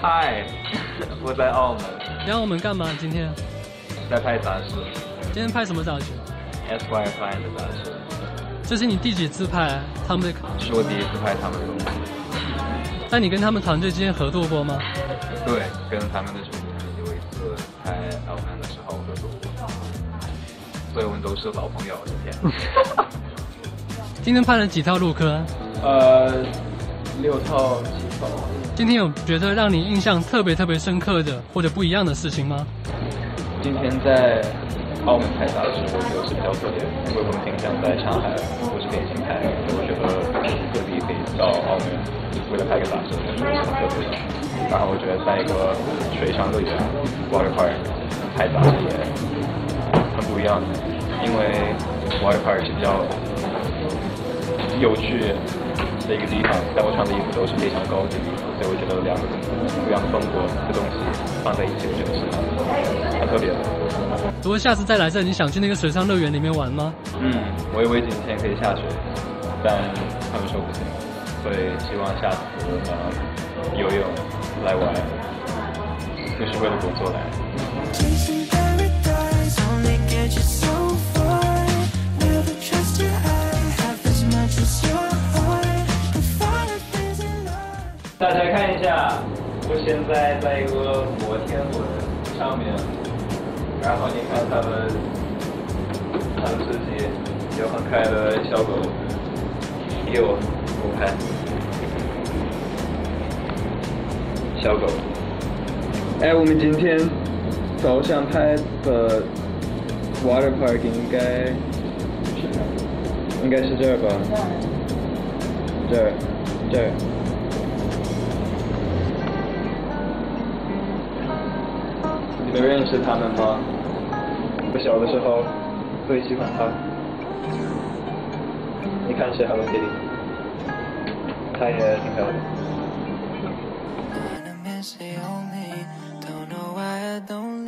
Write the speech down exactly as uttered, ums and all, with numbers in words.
嗨，我在澳门。 你在澳门干嘛？今天？ 在拍杂志。 今天拍什么杂志 ？Esquire Fine 的杂志。 这是你第几次拍他们的？ 是我第一次拍他们的东西。 那你跟他们团队之间合作过吗？ 对，跟他们的主编有一次拍澳门的时候合作过，所以我们都是老朋友。今天。 今天拍了几套录科？ 呃，六套、七套。 今天有觉得让你印象特别特别深刻的或者不一样的事情吗？ 今天在澳门拍杂志，我觉得是比较特别，因为我们平常在上海或是北京拍，我觉得各地可以到澳门为了拍个杂志，我觉得是很特别的。然后我觉得在一个水上乐园 water park 拍杂志也很不一样，因为 water park 是比较有趣的一个地方，但我穿的衣服都是非常高级的衣服，所以我觉得两个不一样风格的东西放在一起，我觉得是很特别的。 如果下次再来这，你想去那个水上乐园里面玩吗？ 嗯，我以为今天可以下水，但他们说不行，所以希望下次呃游泳来玩，就是为了工作来。大家看一下，我现在在一个摩天轮上面，然后你看他们，他们自己有很可爱的小狗，也有我看小狗。哎，我们今天早上拍的 water park 应该应该是这儿吧？这儿，这儿。你们认识他们吗？我小的时候最喜欢他。你看是 Hello Kitty， 他也挺漂亮的。